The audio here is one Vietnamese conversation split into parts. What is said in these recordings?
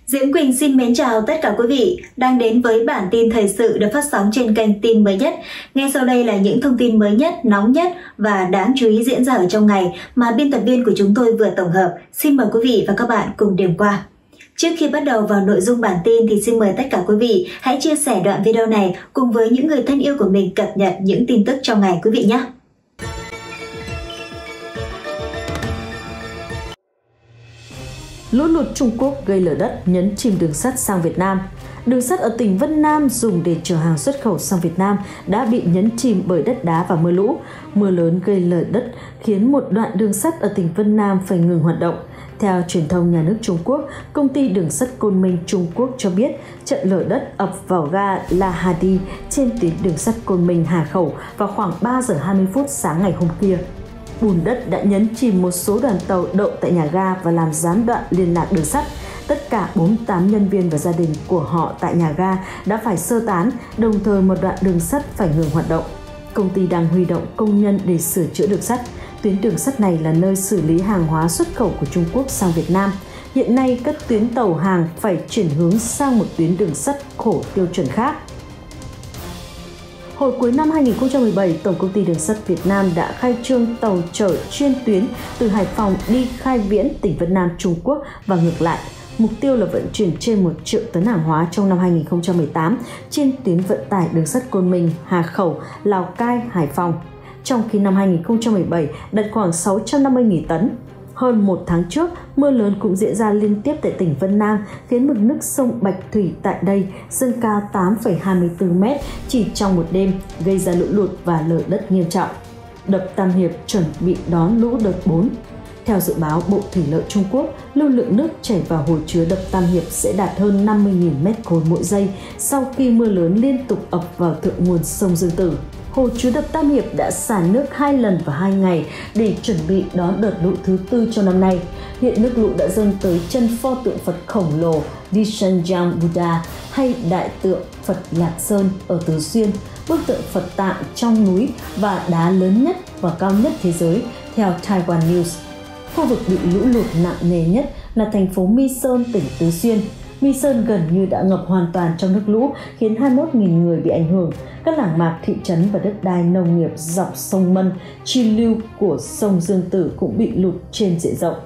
Diễm Quỳnh xin mến chào tất cả quý vị đang đến với bản tin thời sự được phát sóng trên kênh Tin Mới Nhất. Ngay sau đây là những thông tin mới nhất, nóng nhất và đáng chú ý diễn ra ở trong ngày mà biên tập viên của chúng tôi vừa tổng hợp. Xin mời quý vị và các bạn cùng điểm qua. Trước khi bắt đầu vào nội dung bản tin thì xin mời tất cả quý vị hãy chia sẻ đoạn video này cùng với những người thân yêu của mình cập nhật những tin tức trong ngày quý vị nhé. Lũ lụt Trung Quốc gây lở đất nhấn chìm đường sắt sang Việt Nam. Đường sắt ở tỉnh Vân Nam dùng để chở hàng xuất khẩu sang Việt Nam đã bị nhấn chìm bởi đất đá và mưa lũ. Mưa lớn gây lở đất khiến một đoạn đường sắt ở tỉnh Vân Nam phải ngừng hoạt động. Theo truyền thông nhà nước Trung Quốc, công ty đường sắt Côn Minh Trung Quốc cho biết trận lở đất ập vào ga La Hadi trên tuyến đường sắt Côn Minh Hà Khẩu vào khoảng 3 giờ 20 phút sáng ngày hôm kia. Bùn đất đã nhấn chìm một số đoàn tàu đậu tại nhà ga và làm gián đoạn liên lạc đường sắt. Tất cả 48 nhân viên và gia đình của họ tại nhà ga đã phải sơ tán, đồng thời một đoạn đường sắt phải ngừng hoạt động. Công ty đang huy động công nhân để sửa chữa đường sắt. Tuyến đường sắt này là nơi xử lý hàng hóa xuất khẩu của Trung Quốc sang Việt Nam. Hiện nay, các tuyến tàu hàng phải chuyển hướng sang một tuyến đường sắt khổ tiêu chuẩn khác. Hồi cuối năm 2017, Tổng công ty Đường sắt Việt Nam đã khai trương tàu chở chuyên tuyến từ Hải Phòng đi Khai Viễn, tỉnh Vân Nam, Trung Quốc và ngược lại. Mục tiêu là vận chuyển trên 1 triệu tấn hàng hóa trong năm 2018 trên tuyến vận tải đường sắt Côn Minh, Hà Khẩu, Lào Cai, Hải Phòng. Trong khi năm 2017 đạt khoảng 650.000 tấn. Hơn một tháng trước, mưa lớn cũng diễn ra liên tiếp tại tỉnh Vân Nam khiến mực nước sông Bạch Thủy tại đây dâng cao 8,24 m chỉ trong một đêm, gây ra lũ lụt và lở đất nghiêm trọng. Đập Tam Hiệp chuẩn bị đón lũ đợt 4. Theo dự báo Bộ Thủy lợi Trung Quốc, lưu lượng nước chảy vào hồ chứa đập Tam Hiệp sẽ đạt hơn 50.000 m3 mỗi giây sau khi mưa lớn liên tục ập vào thượng nguồn sông Dương Tử. Hồ chứa đập Tam Hiệp đã xả nước 2 lần vào 2 ngày để chuẩn bị đón đợt lũ thứ 4 trong năm nay. Hiện nước lũ đã dâng tới chân pho tượng Phật khổng lồ Dishanjang Buddha hay Đại tượng Phật Lạc Sơn ở Tứ Xuyên, bức tượng Phật tạng trong núi và đá lớn nhất và cao nhất thế giới, theo Taiwan News. Khu vực bị lũ lụt nặng nề nhất là thành phố My Sơn, tỉnh Tứ Xuyên. My Sơn gần như đã ngập hoàn toàn trong nước lũ, khiến 21.000 người bị ảnh hưởng. Các làng mạc, thị trấn và đất đai nông nghiệp dọc sông Mân, chi lưu của sông Dương Tử cũng bị lụt trên diện rộng.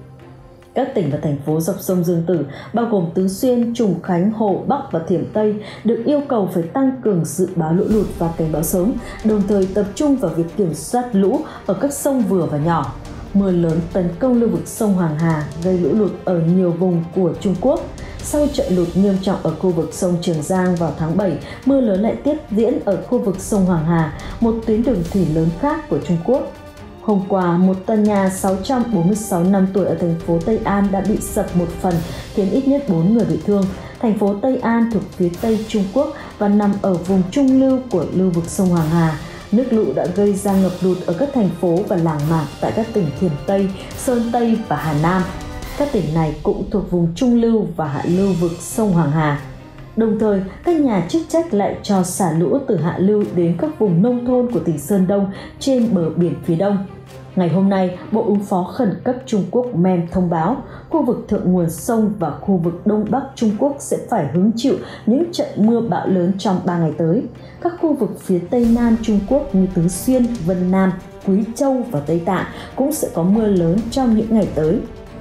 Các tỉnh và thành phố dọc sông Dương Tử, bao gồm Tứ Xuyên, Trùng Khánh, Hồ Bắc và Thiểm Tây, được yêu cầu phải tăng cường dự báo lũ lụt và cảnh báo sớm, đồng thời tập trung vào việc kiểm soát lũ ở các sông vừa và nhỏ. Mưa lớn tấn công lưu vực sông Hoàng Hà, gây lũ lụt ở nhiều vùng của Trung Quốc. Sau trận lụt nghiêm trọng ở khu vực sông Trường Giang vào tháng 7, mưa lớn lại tiếp diễn ở khu vực sông Hoàng Hà, một tuyến đường thủy lớn khác của Trung Quốc. Hôm qua, một tòa nhà 646 năm tuổi ở thành phố Tây An đã bị sập một phần, khiến ít nhất 4 người bị thương. Thành phố Tây An thuộc phía Tây Trung Quốc và nằm ở vùng trung lưu của lưu vực sông Hoàng Hà. Nước lũ đã gây ra ngập lụt ở các thành phố và làng mạc tại các tỉnh Thiểm Tây, Sơn Tây và Hà Nam. Các tỉnh này cũng thuộc vùng trung lưu và hạ lưu vực sông Hoàng Hà. Đồng thời, các nhà chức trách lại cho xả lũ từ hạ lưu đến các vùng nông thôn của tỉnh Sơn Đông trên bờ biển phía đông. Ngày hôm nay, Bộ ứng phó khẩn cấp Trung Quốc MEM thông báo khu vực thượng nguồn sông và khu vực Đông Bắc Trung Quốc sẽ phải hứng chịu những trận mưa bão lớn trong 3 ngày tới. Các khu vực phía Tây Nam Trung Quốc như Tứ Xuyên, Vân Nam, Quý Châu và Tây Tạng cũng sẽ có mưa lớn trong những ngày tới.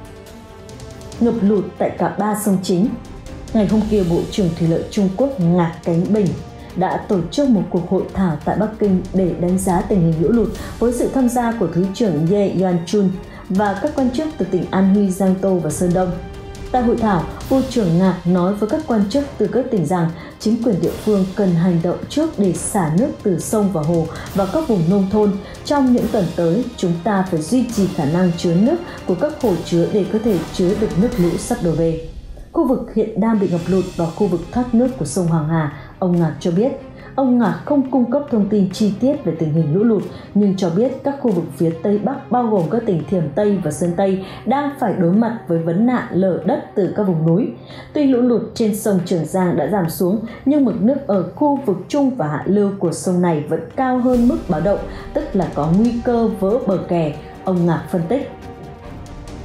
Ngập lụt tại cả 3 sông chính. Ngày hôm kia, Bộ trưởng Thủy lợi Trung Quốc Ngạc Cánh Bình đã tổ chức một cuộc hội thảo tại Bắc Kinh để đánh giá tình hình lũ lụt với sự tham gia của Thứ trưởng Ye Yuan-chun và các quan chức từ tỉnh An Huy, Giang Tô và Sơn Đông. Tại hội thảo, Bộ trưởng Ngạc nói với các quan chức từ các tỉnh rằng chính quyền địa phương cần hành động trước để xả nước từ sông và hồ vào các vùng nông thôn. Trong những tuần tới, chúng ta phải duy trì khả năng chứa nước của các hồ chứa để có thể chứa được nước lũ sắp đổ về. Khu vực hiện đang bị ngập lụt và khu vực thoát nước của sông Hoàng Hà, ông Ngạc cho biết. Ông Ngạc không cung cấp thông tin chi tiết về tình hình lũ lụt, nhưng cho biết các khu vực phía Tây Bắc bao gồm các tỉnh Thiểm Tây và Sơn Tây đang phải đối mặt với vấn nạn lở đất từ các vùng núi. Tuy lũ lụt trên sông Trường Giang đã giảm xuống, nhưng mực nước ở khu vực trung và hạ lưu của sông này vẫn cao hơn mức báo động, tức là có nguy cơ vỡ bờ kè, ông Ngạc phân tích.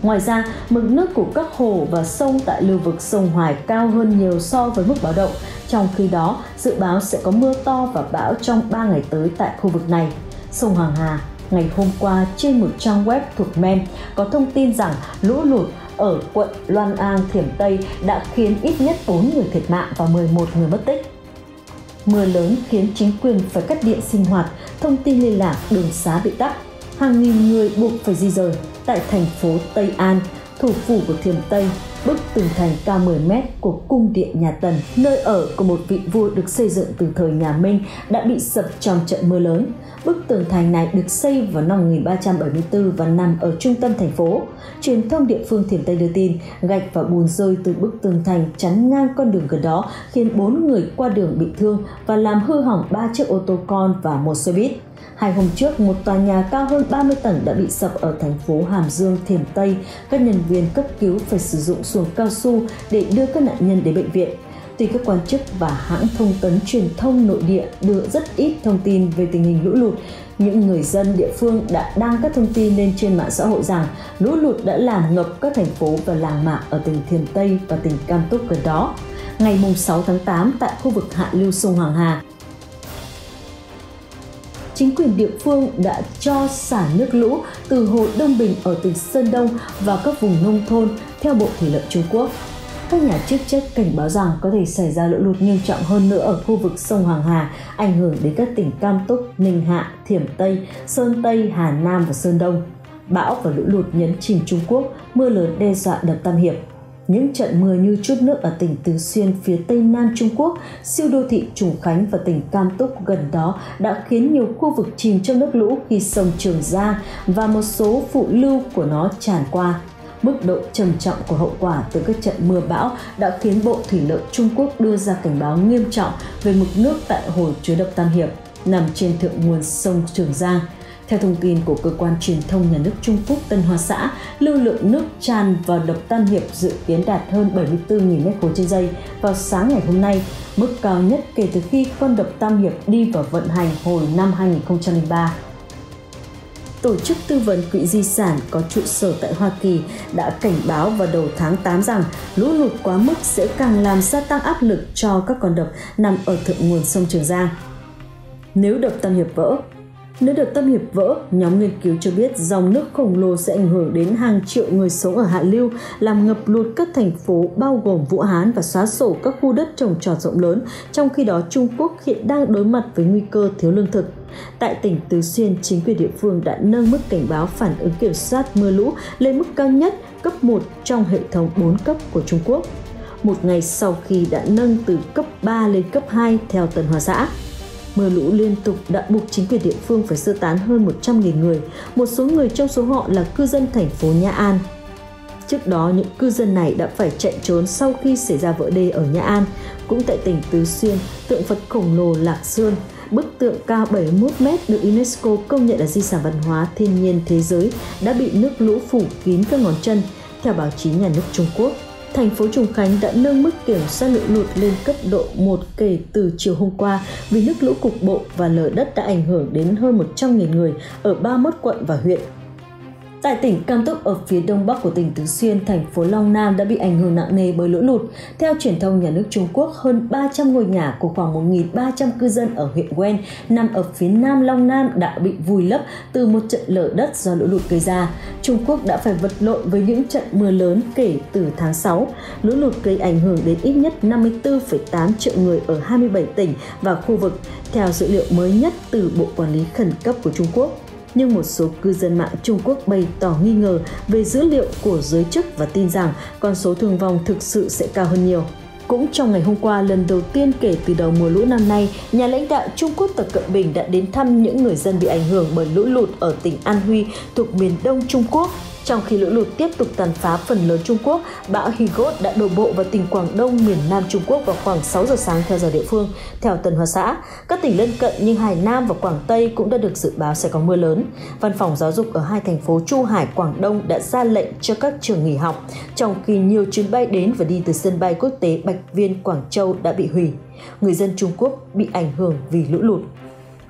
Ngoài ra, mực nước của các hồ và sông tại lưu vực sông Hoài cao hơn nhiều so với mức báo động. Trong khi đó, dự báo sẽ có mưa to và bão trong 3 ngày tới tại khu vực này. Sông Hoàng Hà, ngày hôm qua trên một trang web thuộc MEM có thông tin rằng lũ lụt ở quận Loan An, Thiểm Tây đã khiến ít nhất 4 người thiệt mạng và 11 người mất tích. Mưa lớn khiến chính quyền phải cắt điện sinh hoạt, thông tin liên lạc, đường xá bị tắc. Hàng nghìn người buộc phải di rời. Tại thành phố Tây An, thủ phủ của Thiểm Tây, bức tường thành cao 10 mét của cung điện nhà Tần, nơi ở của một vị vua được xây dựng từ thời nhà Minh, đã bị sập trong trận mưa lớn. Bức tường thành này được xây vào năm 1374 và nằm ở trung tâm thành phố. Truyền thông địa phương Thiểm Tây đưa tin, gạch và bùn rơi từ bức tường thành chắn ngang con đường gần đó khiến 4 người qua đường bị thương và làm hư hỏng 3 chiếc ô tô con và một xe buýt. 2 hôm trước, một tòa nhà cao hơn 30 tầng đã bị sập ở thành phố Hàm Dương, Thiểm Tây. Các nhân viên cấp cứu phải sử dụng xuồng cao su để đưa các nạn nhân đến bệnh viện. Tuy các quan chức và hãng thông tấn truyền thông nội địa đưa rất ít thông tin về tình hình lũ lụt, những người dân địa phương đã đăng các thông tin lên trên mạng xã hội rằng lũ lụt đã làm ngập các thành phố và làng mạc ở tỉnh Thiểm Tây và tỉnh Cam Túc gần đó. Ngày 6 tháng 8, tại khu vực hạ lưu sông Hoàng Hà, chính quyền địa phương đã cho xả nước lũ từ hồ Đông Bình ở tỉnh Sơn Đông vào các vùng nông thôn theo Bộ Thủy lợi Trung Quốc. Các nhà chức trách cảnh báo rằng có thể xảy ra lũ lụt nghiêm trọng hơn nữa ở khu vực sông Hoàng Hà, ảnh hưởng đến các tỉnh Cam Túc, Ninh Hạ, Thiểm Tây, Sơn Tây, Hà Nam và Sơn Đông. Bão và lũ lụt nhấn chìm Trung Quốc, mưa lớn đe dọa đập Tam Hiệp. Những trận mưa như trút nước ở tỉnh Tứ Xuyên phía Tây Nam Trung Quốc, siêu đô thị Trùng Khánh và tỉnh Cam Túc gần đó đã khiến nhiều khu vực chìm trong nước lũ khi sông Trường Giang và một số phụ lưu của nó tràn qua. Mức độ trầm trọng của hậu quả từ các trận mưa bão đã khiến Bộ Thủy lợi Trung Quốc đưa ra cảnh báo nghiêm trọng về mực nước tại hồ chứa đập Tam Hiệp, nằm trên thượng nguồn sông Trường Giang. Theo thông tin của cơ quan truyền thông nhà nước Trung Quốc Tân Hoa Xã, lưu lượng nước tràn vào đập Tam Hiệp dự kiến đạt hơn 74.000 m3 trên giây vào sáng ngày hôm nay, mức cao nhất kể từ khi con đập Tam Hiệp đi vào vận hành hồi năm 2003. Tổ chức tư vấn quỹ di sản có trụ sở tại Hoa Kỳ đã cảnh báo vào đầu tháng 8 rằng lũ lụt quá mức sẽ càng làm gia tăng áp lực cho các con đập nằm ở thượng nguồn sông Trường Giang. Nếu đập Tam Hiệp vỡ, nhóm nghiên cứu cho biết dòng nước khổng lồ sẽ ảnh hưởng đến hàng triệu người sống ở hạ lưu, làm ngập lụt các thành phố bao gồm Vũ Hán và xóa sổ các khu đất trồng trọt rộng lớn, trong khi đó Trung Quốc hiện đang đối mặt với nguy cơ thiếu lương thực. Tại tỉnh Tứ Xuyên, chính quyền địa phương đã nâng mức cảnh báo phản ứng kiểm soát mưa lũ lên mức cao nhất cấp 1 trong hệ thống 4 cấp của Trung Quốc, một ngày sau khi đã nâng từ cấp 3 lên cấp 2 theo Tân Hoa Xã. Mưa lũ liên tục đã buộc chính quyền địa phương phải sơ tán hơn 100.000 người, một số người trong số họ là cư dân thành phố Nhã An. Trước đó, những cư dân này đã phải chạy trốn sau khi xảy ra vỡ đê ở Nhã An. Cũng tại tỉnh Tứ Xuyên, tượng Phật khổng lồ Lạc Sơn, bức tượng cao 71 m được UNESCO công nhận là di sản văn hóa thiên nhiên thế giới, đã bị nước lũ phủ kín các ngón chân. Theo báo chí nhà nước Trung Quốc, thành phố Trùng Khánh đã nâng mức kiểm soát lũ lụt lên cấp độ 1 kể từ chiều hôm qua vì nước lũ cục bộ và lở đất đã ảnh hưởng đến hơn 100.000 người ở 31 quận và huyện. Tại tỉnh Cam Túc ở phía đông bắc của tỉnh Tứ Xuyên, thành phố Long Nam đã bị ảnh hưởng nặng nề bởi lũ lụt. Theo truyền thông nhà nước Trung Quốc, hơn 300 ngôi nhà của khoảng 1.300 cư dân ở huyện Wen nằm ở phía nam Long Nam đã bị vùi lấp từ một trận lở đất do lũ lụt gây ra. Trung Quốc đã phải vật lộn với những trận mưa lớn kể từ tháng 6. Lũ lụt gây ảnh hưởng đến ít nhất 54,8 triệu người ở 27 tỉnh và khu vực, theo dữ liệu mới nhất từ Bộ Quản lý Khẩn cấp của Trung Quốc. Nhưng một số cư dân mạng Trung Quốc bày tỏ nghi ngờ về dữ liệu của giới chức và tin rằng con số thương vong thực sự sẽ cao hơn nhiều. Cũng trong ngày hôm qua, lần đầu tiên kể từ đầu mùa lũ năm nay, nhà lãnh đạo Trung Quốc Tập Cận Bình đã đến thăm những người dân bị ảnh hưởng bởi lũ lụt ở tỉnh An Huy thuộc miền đông Trung Quốc. Trong khi lũ lụt tiếp tục tàn phá phần lớn Trung Quốc, bão Higot đã đổ bộ vào tỉnh Quảng Đông, miền Nam Trung Quốc vào khoảng 6 giờ sáng theo giờ địa phương. Theo Tân Hoa Xã, các tỉnh lân cận như Hải Nam và Quảng Tây cũng đã được dự báo sẽ có mưa lớn. Văn phòng giáo dục ở hai thành phố Chu Hải, Quảng Đông đã ra lệnh cho các trường nghỉ học, trong khi nhiều chuyến bay đến và đi từ sân bay quốc tế Bạch Viên, Quảng Châu đã bị hủy. Người dân Trung Quốc bị ảnh hưởng vì lũ lụt.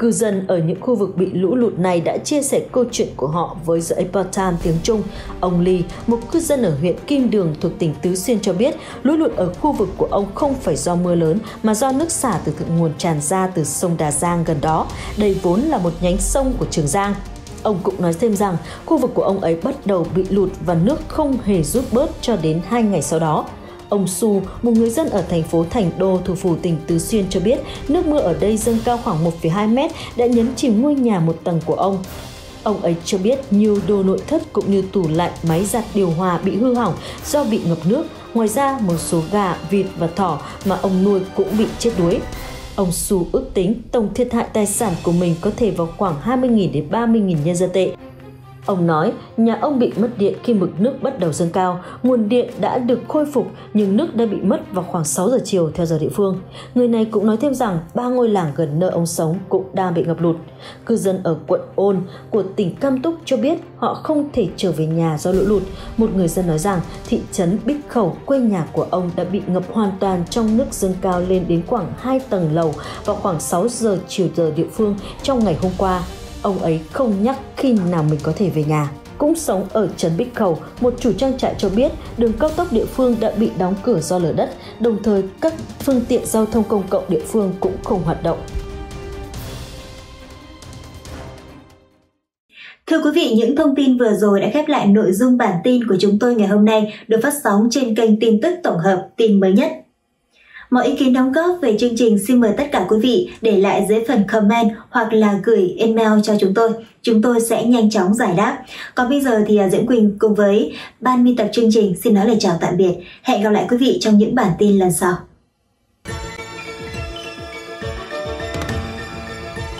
Cư dân ở những khu vực bị lũ lụt này đã chia sẻ câu chuyện của họ với The Epoch Times tiếng Trung. Ông Lee, một cư dân ở huyện Kim Đường thuộc tỉnh Tứ Xuyên cho biết, lũ lụt ở khu vực của ông không phải do mưa lớn mà do nước xả từ thượng nguồn tràn ra từ sông Đà Giang gần đó. Đây vốn là một nhánh sông của Trường Giang. Ông cũng nói thêm rằng khu vực của ông ấy bắt đầu bị lụt và nước không hề rút bớt cho đến 2 ngày sau đó. Ông Su, một người dân ở thành phố Thành Đô, thủ phủ tỉnh Tứ Xuyên cho biết nước mưa ở đây dâng cao khoảng 1,2 mét đã nhấn chìm ngôi nhà một tầng của ông. Ông ấy cho biết nhiều đồ nội thất cũng như tủ lạnh, máy giặt điều hòa bị hư hỏng do bị ngập nước. Ngoài ra, một số gà, vịt và thỏ mà ông nuôi cũng bị chết đuối. Ông Su ước tính tổng thiệt hại tài sản của mình có thể vào khoảng 20.000 đến 30.000 nhân dân tệ. Ông nói nhà ông bị mất điện khi mực nước bắt đầu dâng cao, nguồn điện đã được khôi phục nhưng nước đã bị mất vào khoảng 6 giờ chiều theo giờ địa phương. Người này cũng nói thêm rằng 3 ngôi làng gần nơi ông sống cũng đang bị ngập lụt. Cư dân ở quận Ôn của tỉnh Cam Túc cho biết họ không thể trở về nhà do lũ lụt. Một người dân nói rằng thị trấn Bích Khẩu, quê nhà của ông đã bị ngập hoàn toàn trong nước dâng cao lên đến khoảng 2 tầng lầu vào khoảng 6 giờ chiều giờ địa phương trong ngày hôm qua. Ông ấy không nhắc khi nào mình có thể về nhà. Cũng sống ở trấn Bích Khẩu, một chủ trang trại cho biết đường cao tốc địa phương đã bị đóng cửa do lở đất, đồng thời các phương tiện giao thông công cộng địa phương cũng không hoạt động. Thưa quý vị, những thông tin vừa rồi đã khép lại nội dung bản tin của chúng tôi ngày hôm nay được phát sóng trên kênh tin tức tổng hợp tin mới nhất. Mọi ý kiến đóng góp về chương trình xin mời tất cả quý vị để lại dưới phần comment hoặc là gửi email cho chúng tôi sẽ nhanh chóng giải đáp. Còn bây giờ thì Diễm Quỳnh cùng với ban biên tập chương trình xin nói lời chào tạm biệt. Hẹn gặp lại quý vị trong những bản tin lần sau.